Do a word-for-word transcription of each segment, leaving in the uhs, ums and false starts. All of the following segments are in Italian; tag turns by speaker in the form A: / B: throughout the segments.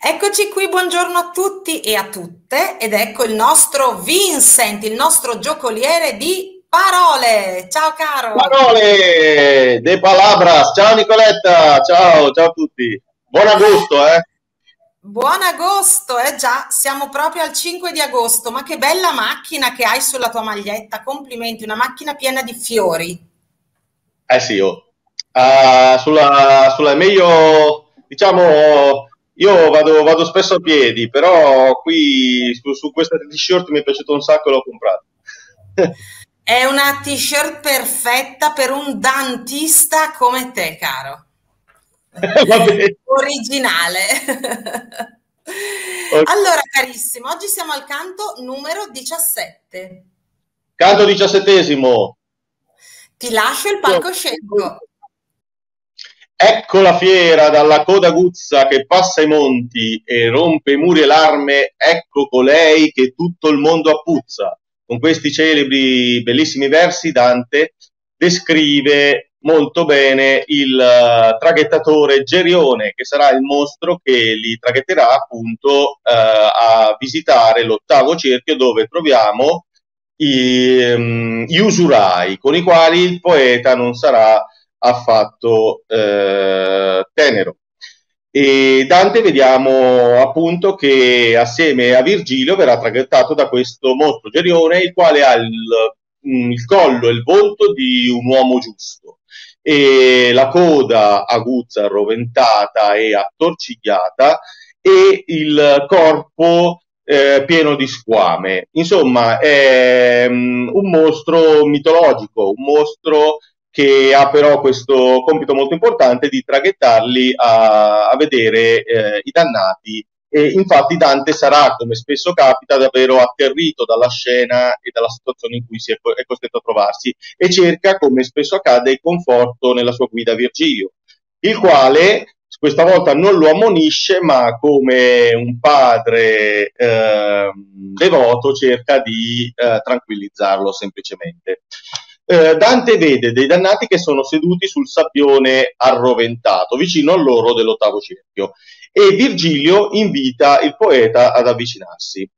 A: Eccoci qui, buongiorno a tutti e a tutte, ed ecco il nostro Vincent, il nostro giocoliere di parole. Ciao caro!
B: Parole de palabras. Ciao Nicoletta, ciao, ciao a tutti. Buon agosto, eh?
A: Buon agosto, eh già, siamo proprio al cinque di agosto, ma che bella macchina che hai sulla tua maglietta, complimenti, una macchina piena di fiori.
B: Eh sì, oh. Ah, sulla, sulla è meglio, diciamo, io vado, vado spesso a piedi, però qui su, su questa t-shirt mi è piaciuto un sacco e l'ho comprata.
A: È una t-shirt perfetta per un dantista come te, caro.
B: Va bene.
A: Originale.
B: Ok.
A: Allora, carissimo, oggi siamo al canto numero diciassette.
B: Canto diciassettesimo.
A: Ti lascio il palcoscenico.
B: Ecco la fiera dalla coda aguzza che passa i monti e rompe i muri e l'arme, ecco colei che tutto il mondo appuzza. Con questi celebri, bellissimi versi Dante descrive molto bene il uh, traghettatore Gerione, che sarà il mostro che li traghetterà appunto uh, a visitare l'ottavo cerchio, dove troviamo i, um, gli usurai, con i quali il poeta non sarà affatto eh, tenero. E Dante vediamo appunto che assieme a Virgilio verrà traghettato da questo mostro Gerione, il quale ha il, il collo e il volto di un uomo giusto e la coda aguzza, arroventata e attorcigliata, e il corpo eh, pieno di squame. Insomma, è um, un mostro mitologico, un mostro che ha però questo compito molto importante di traghettarli a, a vedere eh, i dannati. E infatti Dante sarà, come spesso capita, davvero atterrito dalla scena e dalla situazione in cui si è, è costretto a trovarsi, e cerca, come spesso accade, il conforto nella sua guida Virgilio, il quale questa volta non lo ammonisce, ma come un padre eh, devoto cerca di eh, tranquillizzarlo semplicemente. Eh, Dante vede dei dannati che sono seduti sul sabbione arroventato, vicino a loro dell'ottavo cerchio, e Virgilio invita il poeta ad avvicinarsi.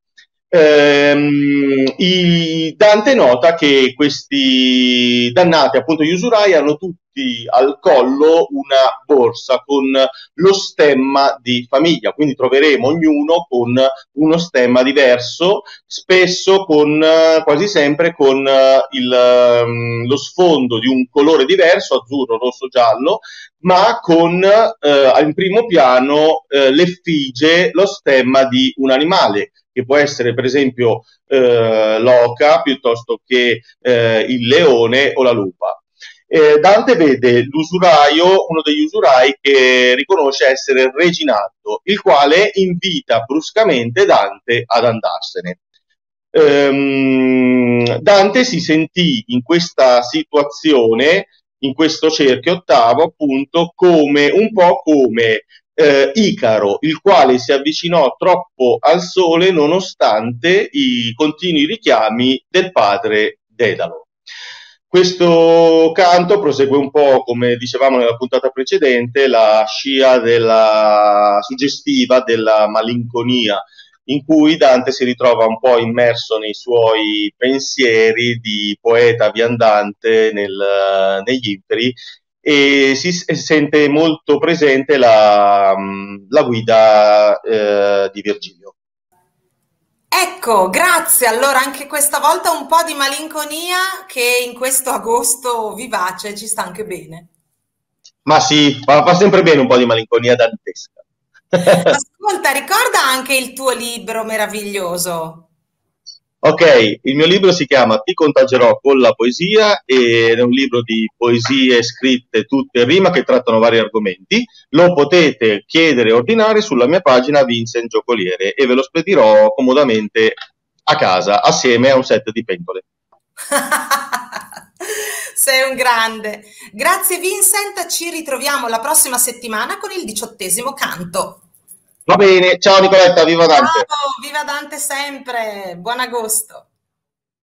B: Ehm, i, Dante nota che questi dannati, appunto gli usurai, hanno tutti al collo una borsa con lo stemma di famiglia, quindi troveremo ognuno con uno stemma diverso, spesso con, quasi sempre con il, lo sfondo di un colore diverso, azzurro, rosso, giallo, ma con eh, in primo piano eh, l'effigie, lo stemma di un animale, che può essere per esempio eh, l'oca, piuttosto che eh, il leone o la lupa. Eh, Dante vede l'usuraio, uno degli usurai, che riconosce essere Reginaldo, il quale invita bruscamente Dante ad andarsene. Ehm, Dante si sentì in questa situazione, in questo cerchio ottavo, appunto, come un po' come eh, Icaro, il quale si avvicinò troppo al sole nonostante i continui richiami del padre Dedalo. Questo canto prosegue un po', come dicevamo nella puntata precedente, la scia della suggestiva della malinconia, in cui Dante si ritrova un po' immerso nei suoi pensieri di poeta viandante nel, negli inferi, e si e sente molto presente la, la guida eh, di Virgilio.
A: Ecco, grazie. Allora, anche questa volta un po' di malinconia che in questo agosto vivace ci sta anche bene.
B: Ma sì, fa, fa sempre bene un po' di malinconia dantesca.
A: Ascolta, ricorda anche il tuo libro meraviglioso.
B: Ok, il mio libro si chiama Ti contagerò con la poesia, ed è un libro di poesie scritte tutte in rima che trattano vari argomenti. Lo potete chiedere e ordinare sulla mia pagina Vincent Giocoliere e ve lo spedirò comodamente a casa assieme a un set di pentole.
A: Sei un grande. Grazie Vincent, ci ritroviamo la prossima settimana con il diciottesimo canto.
B: Va bene, ciao Nicoletta, viva Dante!
A: Ciao, viva Dante sempre, buon agosto!